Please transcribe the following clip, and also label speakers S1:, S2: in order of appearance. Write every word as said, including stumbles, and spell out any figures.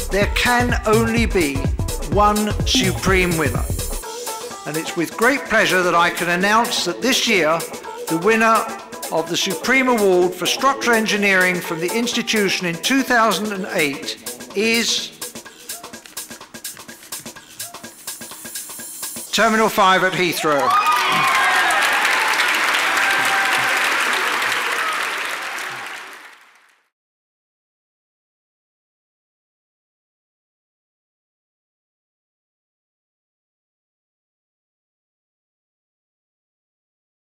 S1: there can only be one supreme winner. And it's with great pleasure that I can announce that this year, the winner of the Supreme Award for Structural Engineering from the institution in two thousand eight is Terminal five at Heathrow.